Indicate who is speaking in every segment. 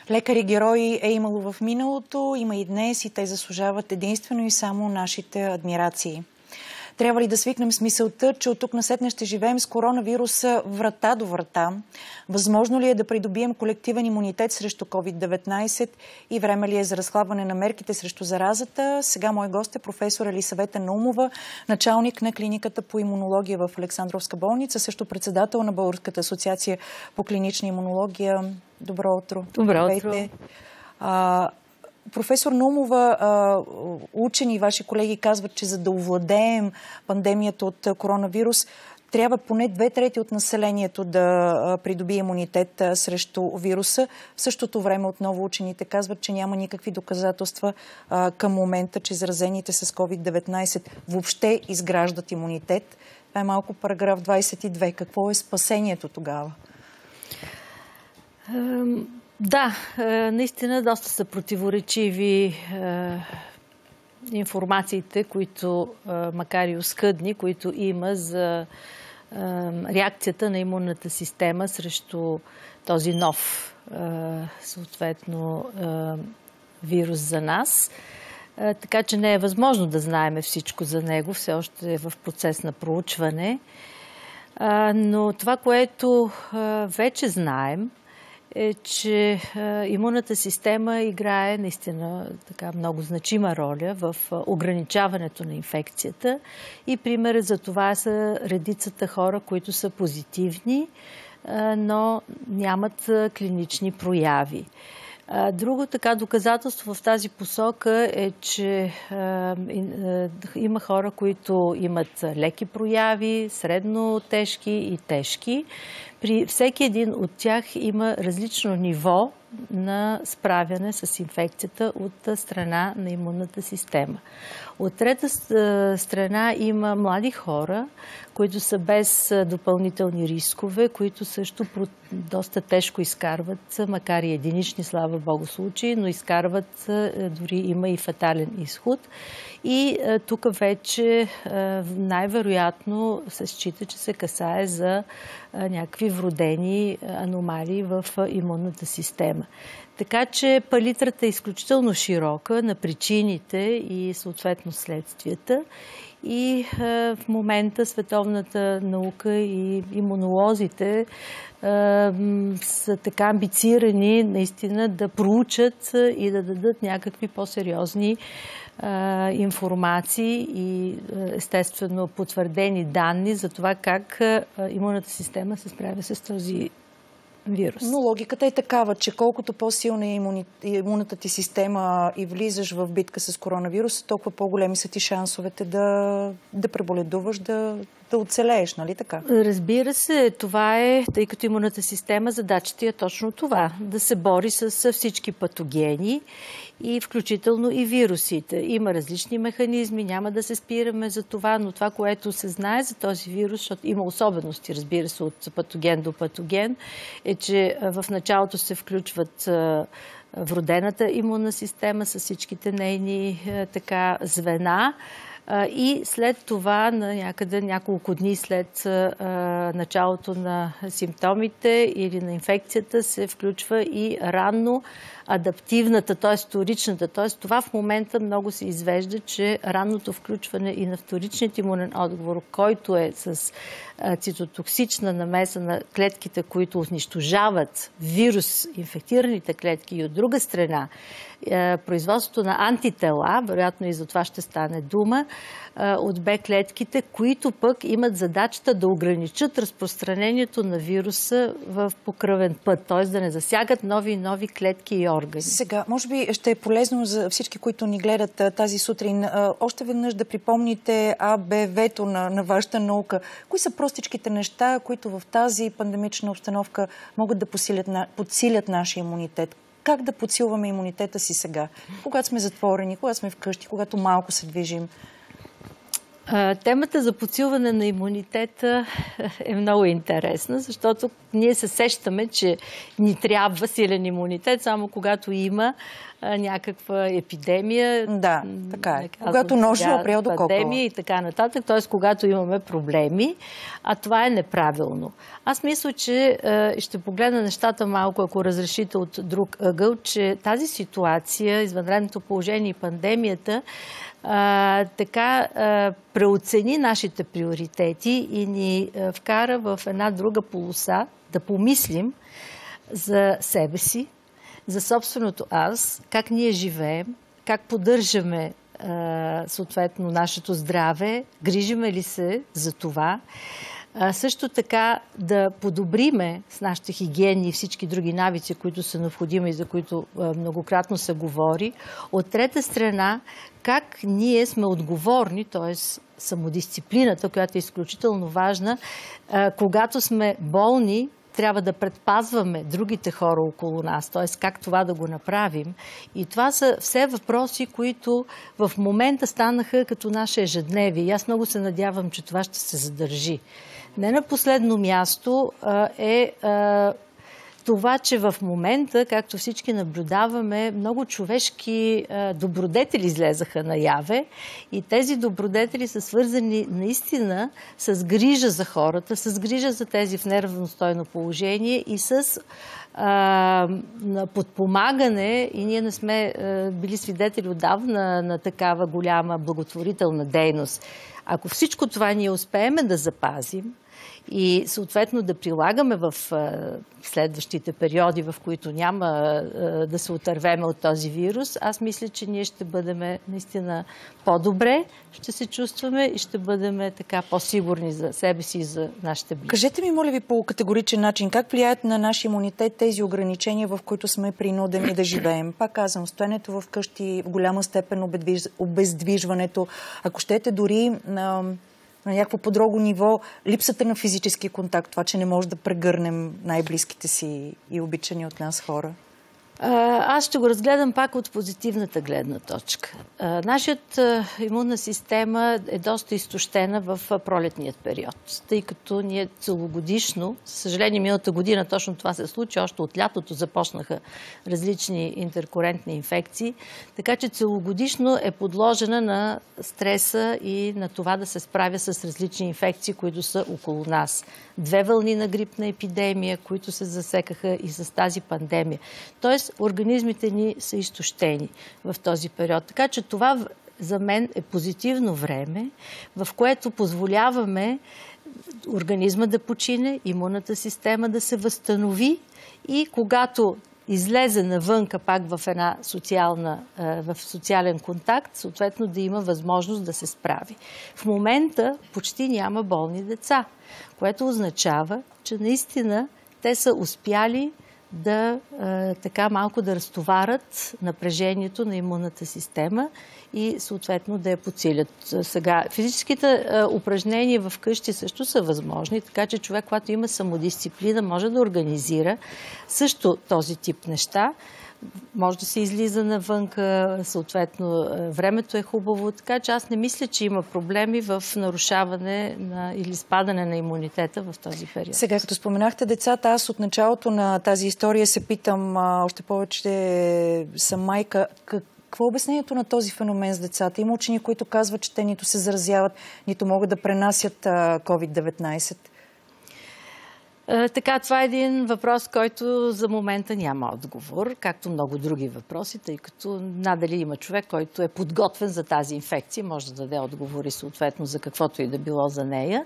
Speaker 1: Лекари-герои е имало в миналото, има и днес и те заслужават единствено и само нашите адмирации. Трябва ли да свикнем с мисълта, че от тук насетне ще живеем с коронавируса врата до врата? Възможно ли е да придобием колективен имунитет срещу COVID-19 и време ли е за разхлабване на мерките срещу заразата? Сега мой гост е професор Елисавета Наумова, началник на клиниката по имунология в Александровска болница, също председател на Българската асоциация по клинична имунология. Добро утро.
Speaker 2: Добро утро.
Speaker 1: Професор Наумова, учени и ваши колеги казват, че за да овладеем пандемията от коронавирус, трябва поне 2/3 от населението да придобие имунитет срещу вируса. В същото време отново учените казват, че няма никакви доказателства към момента, че заразените с COVID-19 въобще изграждат имунитет. Това е малко параграф 22. Какво е спасението тогава?
Speaker 2: Да, наистина доста са противоречиви информациите, които, макар и оскъдни, които има за реакцията на имунната система срещу този нов, съответно, вирус за нас. Така че не е възможно да знаем всичко за него, все още е в процес на проучване. Но това, което вече знаем, е, че имунната система играе наистина така много значима роля в ограничаването на инфекцията и примерът за това са редицата хора, които са позитивни, но нямат клинични прояви. Друго така доказателство в тази посока е, че има хора, които имат леки прояви, средно тежки и тежки. При всеки един от тях има различно ниво на справяне с инфекцията от страна на имунната система. От трета страна има млади хора, които са без допълнителни рискове, които също доста тежко изкарват, макар и единични, слава Богу, случаи, но изкарват, дори има и фатален изход. И тук вече най-вероятно се счита, че се касае за някакви вродени аномалии в имунната система. Така че палитрата е изключително широка на причините и съответно следствията. И в момента световната наука и имунолозите са така амбицирани наистина да проучат и да дадат някакви по-сериозни информации и естествено потвърдени данни за това как имунната система се справя с този вирус.
Speaker 1: Но логиката е такава, че колкото по-силна е имунната ти система и влизаш в битка с коронавирус, толкова по-големи са ти шансовете да преболедуваш, да оцелееш, нали така?
Speaker 2: Разбира се, това е, тъй като имунната система, задачата е точно това, да се бори с всички патогени и включително и вирусите. Има различни механизми, няма да се спираме за това, но това, което се знае за този вирус, защото има особености, разбира се, от патоген до патоген, е, че в началото се включват вродената имунна система с всичките нейни звена. И след това, на някъде няколко дни след началото на симптомите или на инфекцията, се включва и ранно адаптивната, т.е. вторичната. Т.е. това в момента много се извежда, че ранното включване и на вторичният имунен отговор, който е с цитотоксична намеса на клетките, които унищожават вирус, инфектираните клетки, и от друга страна производството на антитела, вероятно и за това ще стане дума, от Б клетките, които пък имат задачата да ограничат разпространението на вируса в покръвен път, т.е. да не засягат нови и нови клетки и органи.
Speaker 1: Сега, може би ще е полезно за всички, които ни гледат тази сутрин, още веднъж да припомните АБВ-то на вашата наука. Кои са простичките неща, които в тази пандемична обстановка могат да подсилят нашия имунитет? Как да подсилваме имунитета си сега? Когато сме затворени, когато сме вкъщи, когато малко се движим?
Speaker 2: Темата за подсилване на имунитета е много интересна, защото ние се сещаме, че ни трябва силен имунитет, само когато има някаква епидемия.
Speaker 1: Да, така е. Когато ножи опрял до кокала.
Speaker 2: Пандемия и така нататък, т.е. когато имаме проблеми, а това е неправилно. Аз мисля, че ще погледна нещата малко, ако разрешите от друг ъгъл, че тази ситуация, извънредното положение и пандемията, преоцени нашите приоритети и ни вкара в една друга полоса да помислим за себе си, за собственото аз, как ние живеем, как поддържаме съответно нашето здраве, грижиме ли се за това. Също така да подобриме с нашите хигиени и всички други навици, които са необходими и за които многократно се говори. От трета страна, как ние сме отговорни, т.е. самодисциплината, която е изключително важна, когато сме болни, трябва да предпазваме другите хора около нас, т.е. как това да го направим. И това са все въпроси, които в момента станаха като наше ежедневие. И аз много се надявам, че това ще се задържи. Не на последно място е това, че в момента, както всички наблюдаваме, много човешки добродетели излезаха наяве и тези добродетели са свързани наистина с грижа за хората, с грижа за тези в неравностойно положение и с подпомагане, и ние не сме били свидетели отдавна на такава голяма благотворителна дейност. Ако всичко това ние успеем да запазим и съответно да прилагаме в следващите периоди, в които няма да се отървеме от този вирус, аз мисля, че ние ще бъдем наистина по-добре, ще се чувстваме и ще бъдем така по-сигурни за себе си и за нашите близки.
Speaker 1: Кажете ми, моля ви, по категоричен начин, как влияят на нашия имунитет тези ограничения, в които сме принудени да живеем? Пак казвам, стоенето в къщи, в голяма степен обездвижването, ако щете дори на някакво по-друго ниво, липсата на физически контакт, това, че не може да прегърнем най-близките си и обичани от нас хора?
Speaker 2: Аз ще го разгледам пак от позитивната гледна точка. Нашата имунна система е доста изтощена в пролетният период, тъй като ние целогодишно, за съжаление миналата година точно това се случи, още от лятото започнаха различни интеркурентни инфекции, така че целогодишно е подложена на стреса и на това да се справя с различни инфекции, които са около нас. 2 вълни на грипна епидемия, които се засекаха и с тази пандемия. Тоест, организмите ни са изтощени в този период. Така че това за мен е позитивно време, в което позволяваме организма да почине, имунната система да се възстанови и когато излезе навънка пак в в социален контакт, съответно да има възможност да се справи. В момента почти няма болни деца, което означава, че наистина те са успяли да така малко да разтоварят напрежението на имунната система и съответно да я подсилят. Сега, физическите упражнения в къщи също са възможни, така че човек, когато има самодисциплина, може да организира също този тип неща. Може да се излиза навънка, съответно времето е хубаво, така че аз не мисля, че има проблеми в нарушаване или спадане на имунитета в този период.
Speaker 1: Сега, като споменахте децата, аз от началото на тази история се питам, още повече съм майка, какво е обяснението на този феномен с децата? Има учени, които казват, че те нито се заразяват, нито могат да пренасят COVID-19.
Speaker 2: Така, това е един въпрос, който за момента няма отговор, както много други въпроси, тъй като надали има човек, който е подготвен за тази инфекция, може да даде отговори съответно за каквото и да било за нея.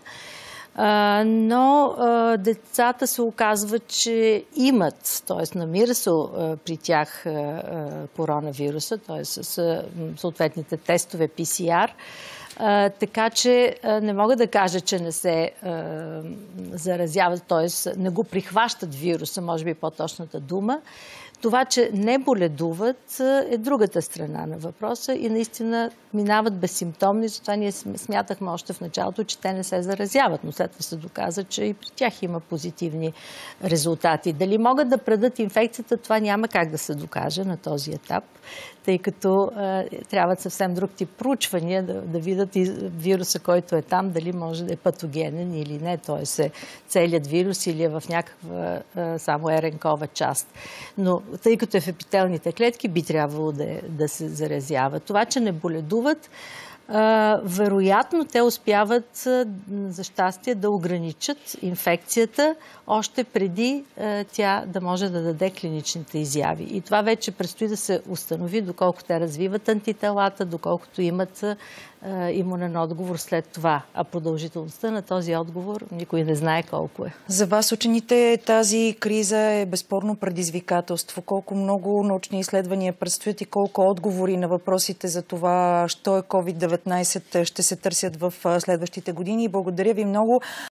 Speaker 2: Но децата се оказват, че имат, т.е. намира се при тях коронавируса, т.е. с съответните тестове PCR, така че не мога да кажа, че не се заразяват, т.е. не го прихващат вируса, може би по-точната дума. Това, че не боледуват, е другата страна на въпроса и наистина минават безсимптомни, затова ние смятахме още в началото, че те не се заразяват, но след това се доказа, че и при тях има позитивни резултати. Дали могат да предадат инфекцията, това няма как да се докаже на този етап, тъй като трябват съвсем друг тип проучвания да видят разкриват и вируса, който е там, дали може да е патогенен или не, т.е. целият вирус или е в някаква само РНК-ова част. Но тъй като е в епителните клетки, би трябвало да се заразява. Това, че не боледуват, вероятно те успяват, за щастие, да ограничат инфекцията още преди тя да може да даде клиничните изяви. И това вече предстои да се установи, доколко те развиват антителата, доколкото имат имунен отговор след това. А продължителността на този отговор никой не знае колко е.
Speaker 1: За вас, учените, тази криза е безспорно предизвикателство. Колко много научни изследвания предстоят и колко отговори на въпросите за това, що е COVID-19, ще се търсят в следващите години. Благодаря ви много.